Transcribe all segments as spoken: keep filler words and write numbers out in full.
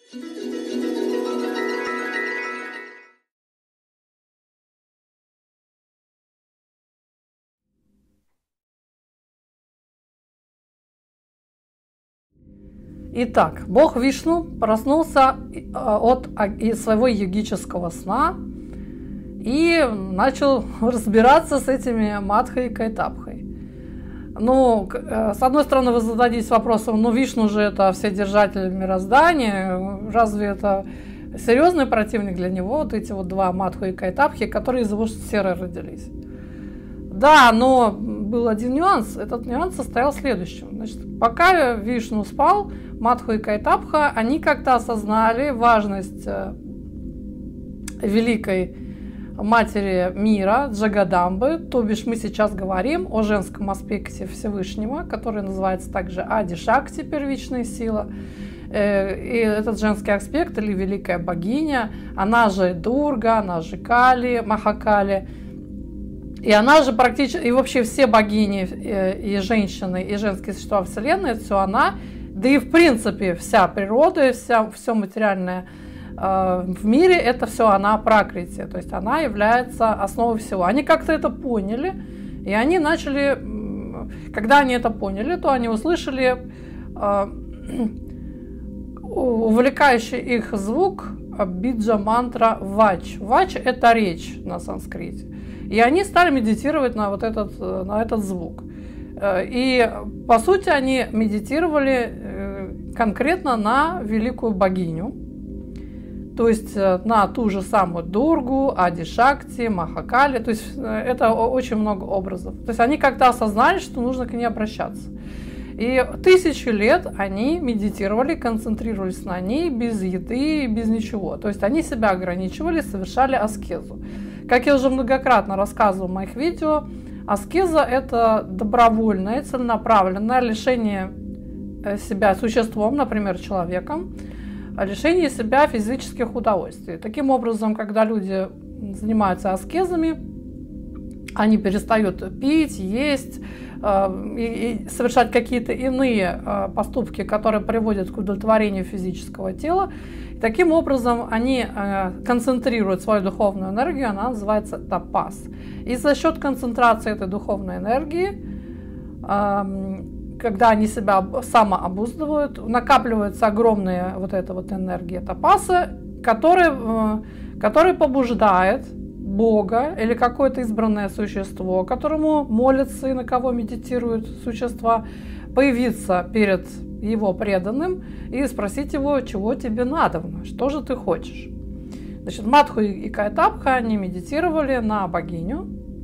Итак, бог Вишну проснулся от из своего йогического сна и начал разбираться с этими Мадхой и Кайтабхой. Ну, с одной стороны, вы зададитесь вопросом, ну, Вишну же это вседержатель мироздания, разве это серьезный противник для него, вот эти вот два Мадху и Кайтабхи, которые из его сферы родились? Да, но был один нюанс. Этот нюанс состоял в следующем. Значит, пока Вишну спал, Мадху и Кайтабха, они как-то осознали важность великой матери мира, Джагадамбы, то бишь мы сейчас говорим о женском аспекте Всевышнего, который называется также Ади-Шакти, первичная сила. И этот женский аспект, или великая богиня, она же Дурга, она же Кали, Махакали. И она же практически, и вообще все богини, и женщины, и женские существа Вселенной, это все она, да и в принципе вся природа, вся, все материальное э, в мире, это все она Пракрити, то есть она является основой всего. Они как-то это поняли, и они начали, когда они это поняли, то они услышали э, увлекающий их звук биджа-мантра вач. Вач – это речь на санскрите. И они стали медитировать на вот этот, на этот звук. И, по сути, они медитировали конкретно на великую богиню, то есть на ту же самую Дургу, Ади-Шакти, Махакали. То есть это очень много образов. То есть они как-то осознали, что нужно к ней обращаться. И тысячи лет они медитировали, концентрировались на ней без еды, без ничего. То есть они себя ограничивали, совершали аскезу. Как я уже многократно рассказывала в моих видео, аскеза – это добровольное, целенаправленное лишение себя существом, например, человеком, лишение себя физических удовольствий. Таким образом, когда люди занимаются аскезами, они перестают пить, есть и совершать какие-то иные поступки, которые приводят к удовлетворению физического тела. И таким образом они концентрируют свою духовную энергию, она называется тапас. И за счет концентрации этой духовной энергии, когда они себя самообуздывают, накапливается огромная вот эта вот энергия тапаса, которая, которая побуждает Бога или какое-то избранное существо, которому молятся и на кого медитируют существа, появиться перед его преданным и спросить его, чего тебе надо, что же ты хочешь. Значит, Мадху и Кайтабха, они медитировали на богиню.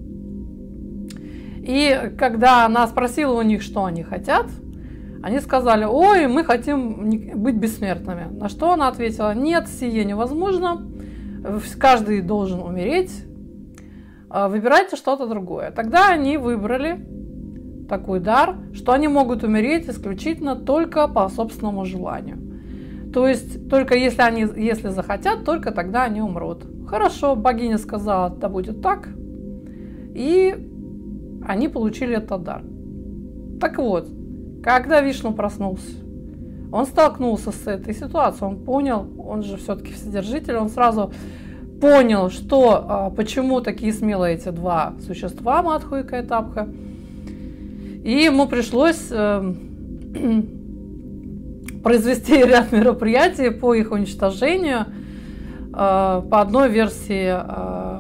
И когда она спросила у них, что они хотят, они сказали: ой, мы хотим быть бессмертными. На что она ответила: нет, сие невозможно. Каждый должен умереть, выбирайте что-то другое. Тогда они выбрали такой дар, что они могут умереть исключительно только по собственному желанию. То есть только если они, если захотят, только тогда они умрут. Хорошо, богиня сказала, да будет так, и они получили этот дар. Так вот, когда Вишну проснулся, он столкнулся с этой ситуацией, он понял, он же все-таки вседержитель, он сразу понял, что, почему такие смелые эти два существа, Мадху и Кайтабха, и ему пришлось э, произвести ряд мероприятий по их уничтожению. Э, по одной версии, э,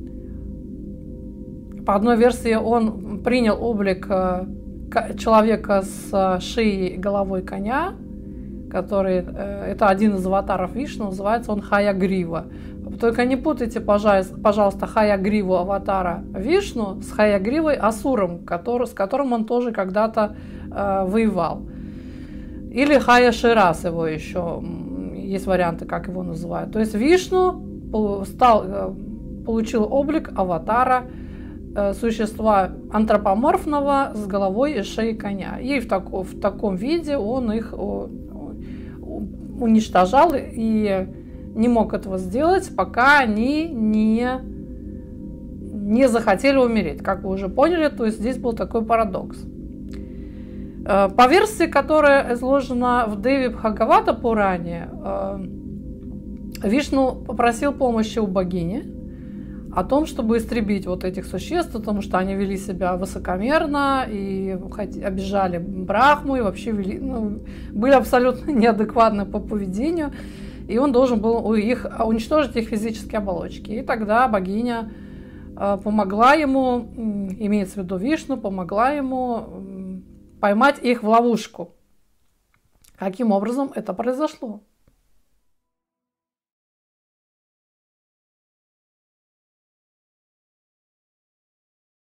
по одной версии он принял облик э, человека с шеей и головой коня, который, это один из аватаров Вишну, называется он Хаягрива. Только не путайте, пожалуйста, Хаягриву аватара Вишну с Хаягривой Асуром, который, с которым он тоже когда-то э, воевал. Или Хая Ширас его еще, есть варианты, как его называют. То есть Вишну стал, получил облик аватара э, существа антропоморфного с головой и шеей коня. И в, тако, в таком виде он их о, уничтожал и не мог этого сделать, пока они не, не захотели умереть. Как вы уже поняли, то есть здесь был такой парадокс. По версии, которая изложена в Деви Бхагавата Пуране, Вишну попросил помощи у богини о том, чтобы истребить вот этих существ, потому что они вели себя высокомерно и обижали Брахму, и вообще вели, ну, были абсолютно неадекватны по поведению, и он должен был их, уничтожить их физические оболочки. И тогда богиня помогла ему, имеется в виду Вишну, помогла ему поймать их в ловушку. Каким образом это произошло?